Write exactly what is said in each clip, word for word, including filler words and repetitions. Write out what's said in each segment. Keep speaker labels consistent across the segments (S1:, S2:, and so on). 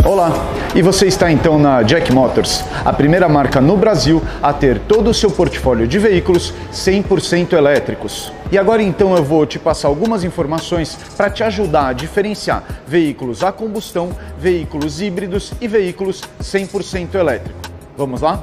S1: Olá, e você está então na Jack Motors, a primeira marca no Brasil a ter todo o seu portfólio de veículos cem por cento elétricos. E agora então eu vou te passar algumas informações para te ajudar a diferenciar veículos a combustão, veículos híbridos e veículos cem por cento elétricos. Vamos lá?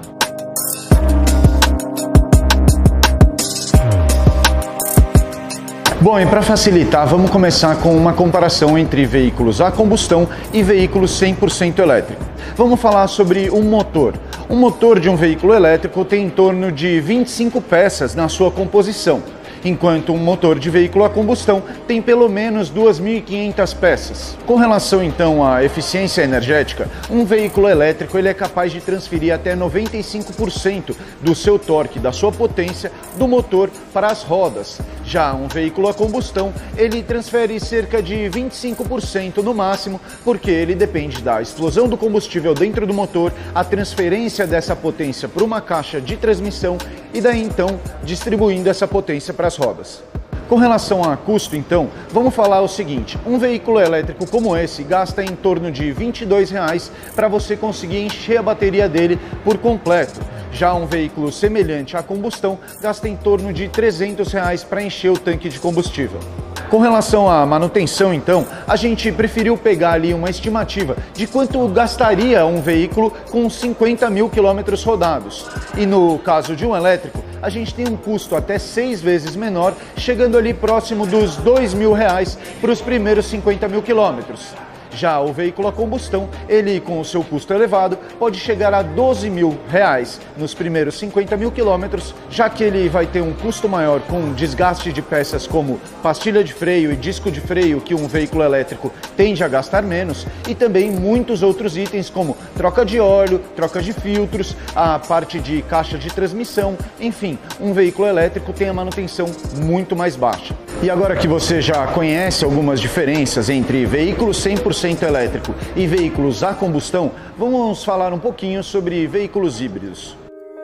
S1: Bom, e para facilitar, vamos começar com uma comparação entre veículos a combustão e veículos cem por cento elétrico. Vamos falar sobre um motor. Um motor de um veículo elétrico tem em torno de vinte e cinco peças na sua composição, enquanto um motor de veículo a combustão tem pelo menos duas mil e quinhentas peças. Com relação então à eficiência energética, um veículo elétrico ele é capaz de transferir até noventa e cinco por cento do seu torque, da sua potência, do motor para as rodas. Já um veículo a combustão, ele transfere cerca de vinte e cinco por cento no máximo, porque ele depende da explosão do combustível dentro do motor, a transferência dessa potência para uma caixa de transmissão e daí então distribuindo essa potência para as rodas. Com relação a custo, então, vamos falar o seguinte: um veículo elétrico como esse gasta em torno de vinte e dois reais para você conseguir encher a bateria dele por completo. Já um veículo semelhante à combustão gasta em torno de trezentos reais para encher o tanque de combustível. Com relação à manutenção, então, a gente preferiu pegar ali uma estimativa de quanto gastaria um veículo com cinquenta mil quilômetros rodados. E no caso de um elétrico, a gente tem um custo até seis vezes menor, chegando ali próximo dos dois mil reais para os primeiros cinquenta mil quilômetros. Já o veículo a combustão, ele com o seu custo elevado, pode chegar a doze mil reais nos primeiros cinquenta mil quilômetros, já que ele vai ter um custo maior com desgaste de peças como pastilha de freio e disco de freio, que um veículo elétrico tende a gastar menos, e também muitos outros itens como troca de óleo, troca de filtros, a parte de caixa de transmissão, enfim, um veículo elétrico tem a manutenção muito mais baixa. E agora que você já conhece algumas diferenças entre veículos cem por cento elétrico e veículos a combustão, vamos falar um pouquinho sobre veículos híbridos.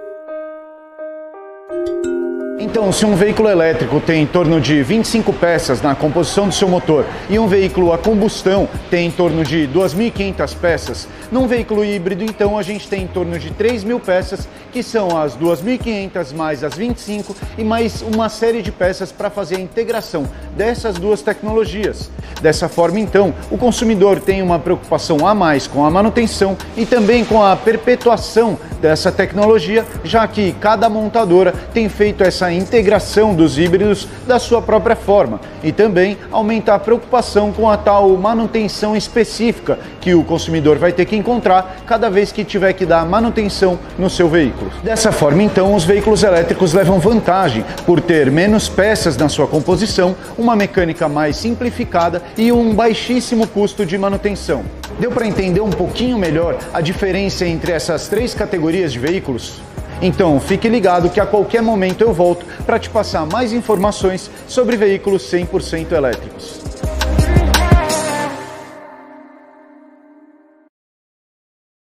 S1: Então, se um veículo elétrico tem em torno de vinte e cinco peças na composição do seu motor e um veículo a combustão tem em torno de duas mil e quinhentas peças, num veículo híbrido, então, a gente tem em torno de três mil peças, que são as duas mil e quinhentas mais as vinte e cinco e mais uma série de peças para fazer a integração dessas duas tecnologias. Dessa forma, então, o consumidor tem uma preocupação a mais com a manutenção e também com a perpetuação dessa tecnologia, já que cada montadora tem feito essa integração dos híbridos da sua própria forma e também aumenta a preocupação com a tal manutenção específica que o consumidor vai ter que encontrar cada vez que tiver que dar manutenção no seu veículo. Dessa forma, então, os veículos elétricos levam vantagem por ter menos peças na sua composição, uma mecânica mais simplificada e um baixíssimo custo de manutenção. Deu para entender um pouquinho melhor a diferença entre essas três categorias de veículos? Então, fique ligado que a qualquer momento eu volto para te passar mais informações sobre veículos cem por cento elétricos.